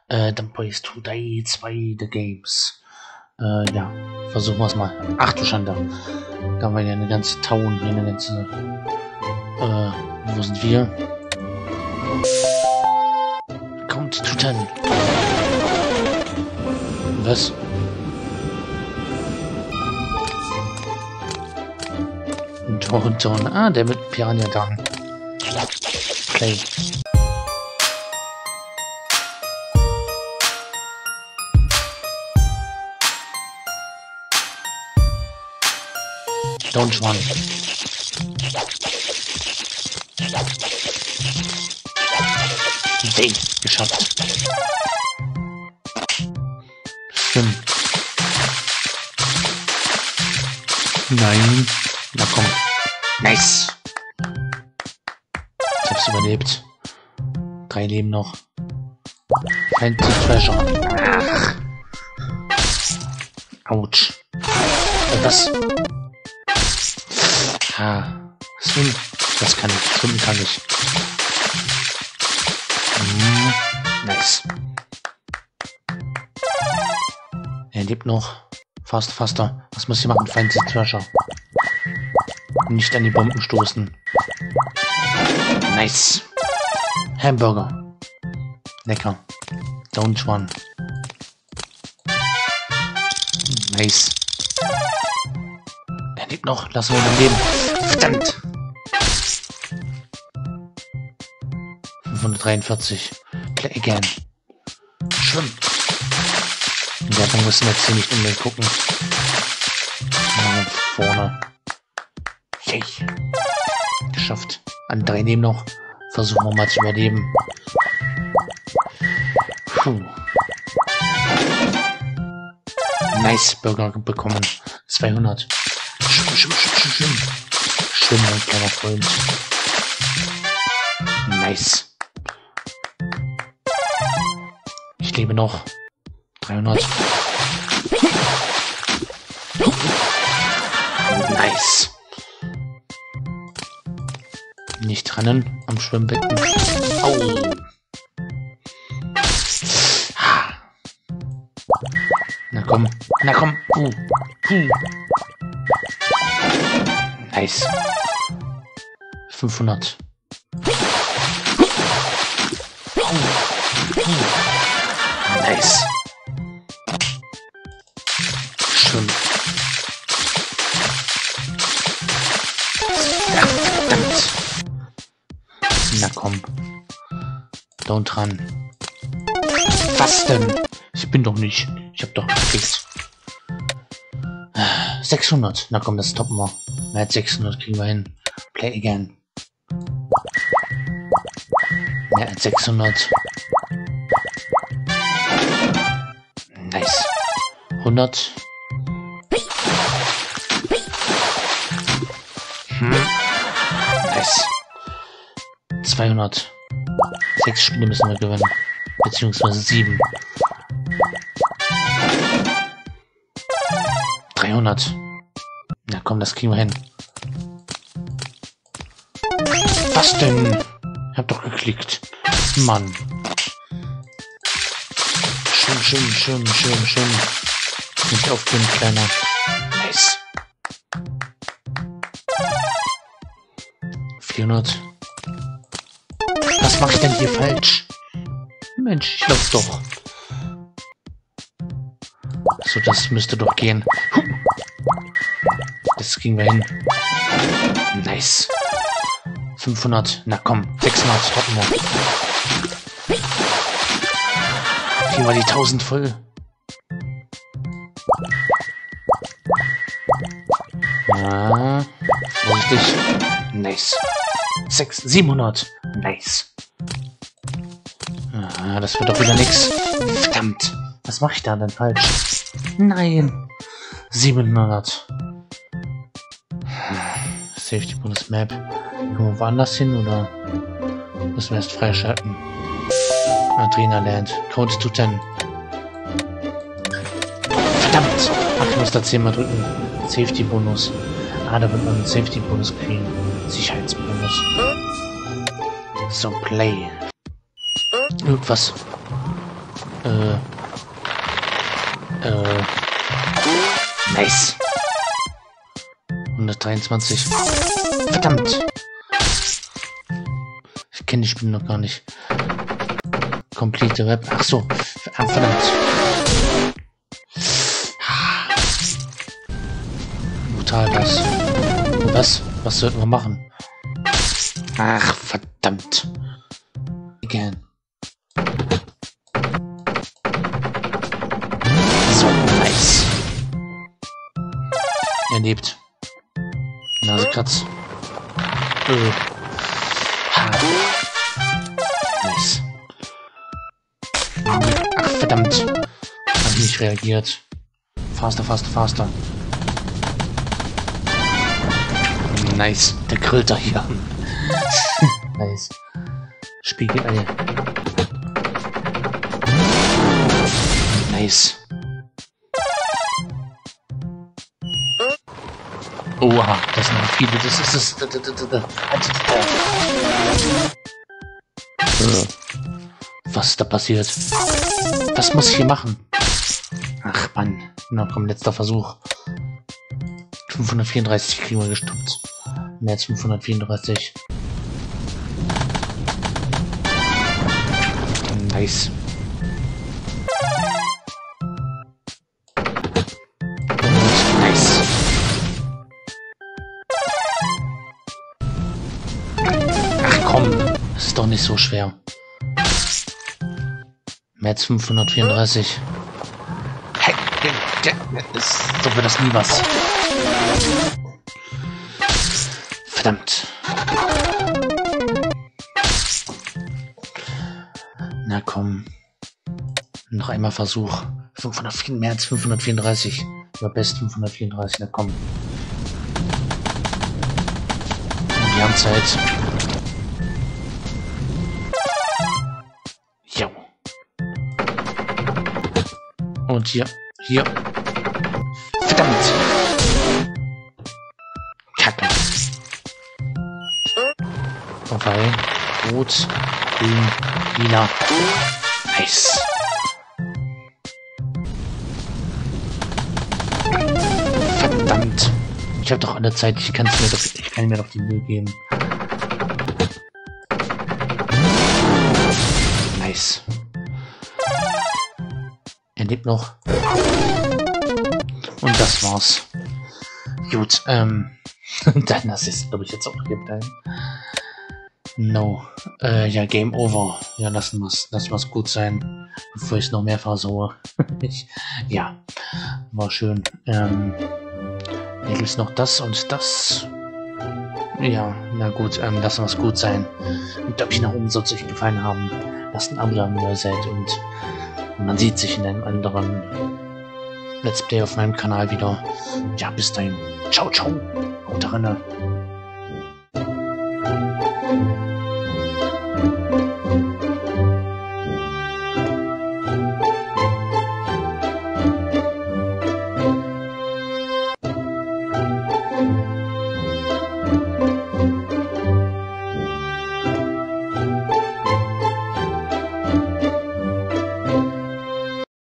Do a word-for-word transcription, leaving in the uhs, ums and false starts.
Äh, dann Boys Today zwei The Games. Äh, ja, versuchen wir es mal. Ach du Schande. Da haben wir ja eine ganze Town hier, eine ganze... Äh, wo sind wir? Count to ten. Was? John, John. Ah, der mit Piranha Gun. Play. Don't run. Day, geschafft. Stimmt. Nein. Na komm. Nice. Ich hab's überlebt. Drei Leben noch. Find the treasure. Ach. Autsch. Und das... Ah. Swim. Das kann ich. Schwimmen kann ich. Mm, nice. Er lebt noch. Fast, faster. Was muss ich machen? Find the treasure. Nicht an die Bomben stoßen. Nice. Hamburger. Lecker. Don't run. Nice. Er lebt noch. Lassen wir ihn am Leben. Verdammt. fünfhundertdreiundvierzig. Play again. Schwimmen. Ja, dann müssen wir jetzt hier nicht unbedingt gucken. Nach vorne. Yay. Geschafft. An drei Leben noch. Versuchen wir mal zu überleben. Puh. Nice Burger bekommen. zweihundert. Schwimm, schwimm, schwimm, schwimm. Schwimm, mein kleiner Freund. Nice. Ich lebe noch. dreihundert. Nice. Nicht rennen am Schwimmbecken. Au. Na komm. Na komm. Uh. Uh. Nice. fünfhundert. Nice. Schön. Ja, verdammt. Na komm. Don't run. Was denn? Ich bin doch nicht. Ich hab doch gekriegt. sechshundert. Na komm, das toppen wir. Mehr als sechshundert kriegen wir hin. Play again. Mehr als sechshundert. Nice. hundert. Hm. Nice. zweihundert. Sechs Spiele müssen wir gewinnen. Beziehungsweise sieben. dreihundert. Na komm, das kriegen wir hin. Was denn? Ich hab doch geklickt. Mann. Schön, schön, schön, schön, schön. Nicht aufgeben, kleiner. Nice. vierhundert. Was mache ich denn hier falsch? Mensch, ich glaub's doch. So, das müsste doch gehen. Das kriegen wir hin. Nice. fünfhundert. Na komm, sechshundert. Toppen wir. Kriegen wir die tausend voll. Ja, vorsichtig. Nice. sechs, siebenhundert. Nice. Ah, das wird doch wieder nix. Verdammt. Was mache ich da denn falsch? Nein. siebenhundert. Safety Bonus Map. Nur woanders hin oder müssen wir erst freischalten? Adrenaland. Count to ten. Verdammt. Ach, ich muss da zehnmal drücken. Safety Bonus. Ah, da wird man einen Safety Bonus kriegen. Sicherheitsbonus. So, play. Irgendwas. Äh. Äh. Nice. hundertdreiundzwanzig. Verdammt. Ich kenne die Spiele noch gar nicht. Complete Web. Ach so. Verdammt. Brutal das. Was? Was sollten wir machen? Ach, verdammt. Again. So, nice. Er lebt. Nasekratz. Äh. Ha. Nice. Ach, verdammt. Hab ich nicht reagiert. Faster, faster, faster. Nice. Der grillt da hier. Nice. Spiegelei. Nice. Oha, das sind viele. Das ist das. das, das, das, das. Was ist da passiert? Was muss ich hier machen? Ach Mann. Na komm, letzter Versuch. fünfhundertvierunddreißig kriegen wir gestoppt. Mehr als fünfhundertvierunddreißig. Nice. Und nice. Ach komm, das ist doch nicht so schwer. Mehr als fünfhundertvierunddreißig. Hey, so wird das nie was. Verdammt. Na komm. Noch einmal Versuch. fünfhundert, mehr als fünfhundertvierunddreißig. Oder best fünfhundertvierunddreißig. Na komm. Und wir haben Zeit. Jo. Und hier. Hier. Verdammt. Kacke. Vorbei. Rot. Grün. Lila. Nice. Verdammt. Ich habe doch alle Zeit. Ich kann mir doch, ich kann mir doch die Mühe geben. Nice. Er lebt noch. Und das war's. Gut, ähm. Dann das ist, glaube ich, jetzt auch geteilt. No. Äh, ja, Game Over. Ja, lassen wir's, lassen wir's gut sein, bevor ich es noch mehr versaue. ich, ja, war schön. Ähm, hier gibt's noch das und das. Ja, na gut, ähm, lassen wir's gut sein. Und ob ich nach oben soll es euch gefallen haben, lasst ein Abo da, wenn ihr seid, und man sieht sich in einem anderen Let's Play auf meinem Kanal wieder. Ja, bis dahin. Ciao, ciao. Haut rein.